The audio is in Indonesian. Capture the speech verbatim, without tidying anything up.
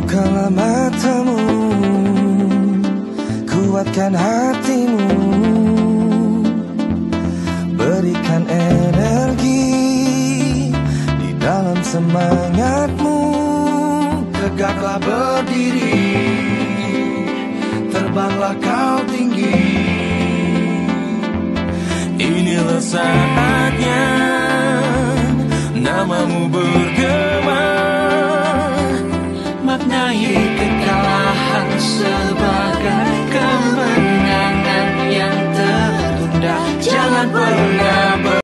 Bukalah matamu, kuatkan hatimu, berikan energi di dalam semangatmu. Tegaklah berdiri, terbanglah kau tinggi. Inilah saatnya namamu ber